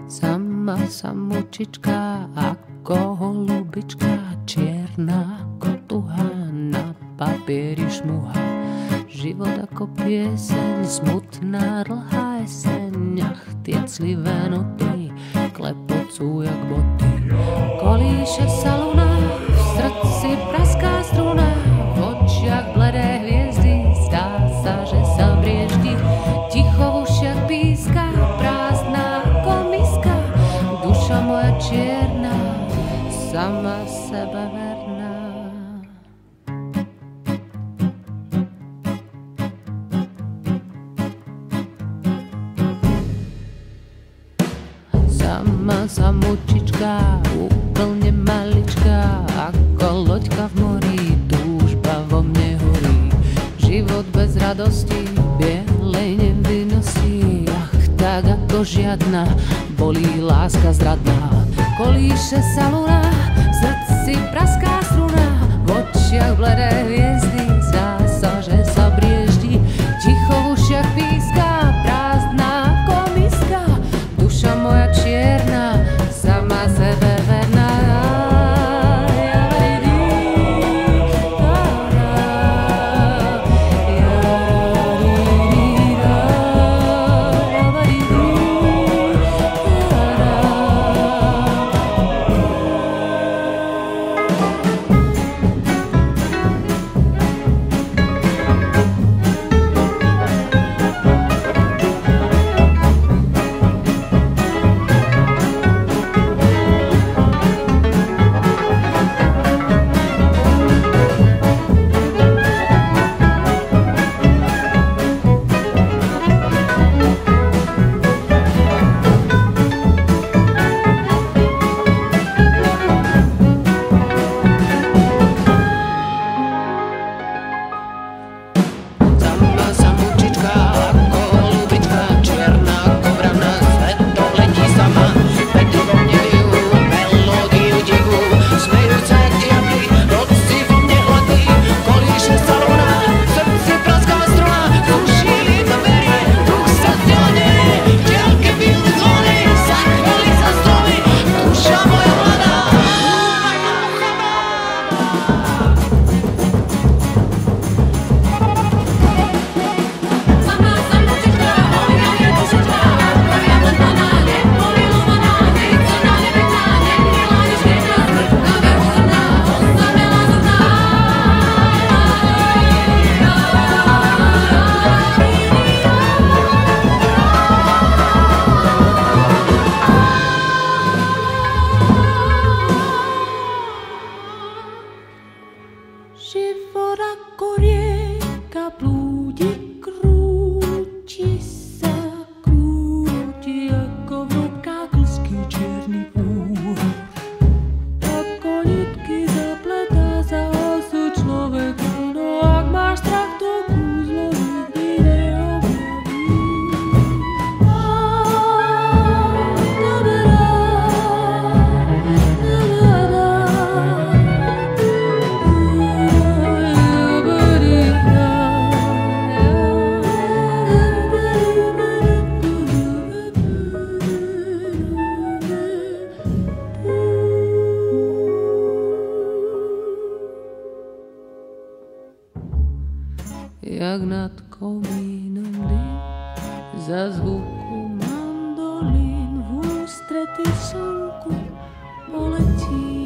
Sama samočička ako holubička, čierna ako tuha, na papieri šmuha. Život ako pieseň, smutná dlhá jeseň, ach tie clivé noty klepocú jak boty. Kolíše sa luna, v srdci praská struna, v očiach bledé hviezdy, zdá sa, že sa brieždi. Ticho v ušiach píska, prázdna ako miska, duša moja čierna, sama sebe verná. Sama samočička, úplne malička, ako loďka v mori, túžba vo mne horí. Život bez radosti, bielej nevinnosti, ach tak ako žiadna, bolí láska zradná. Kolíše sa luna, v srdci praská struna, v očiach bledé hviezdy, zdá sa, že sa brieždi. Ticho v ušiach píska, prázdna ako miska, duša moja čierna, sama sebe verná. Život ako rieka blúdi, krúti sa, krúti ako v rukách úzky čierny púr. Ako nitky zapletá sa osud človeka, no ak máš strach, to kúzlo nikdy neobjaví. Jak nad komínom dym, za zvuku mandolín v ústrety slnku poletí.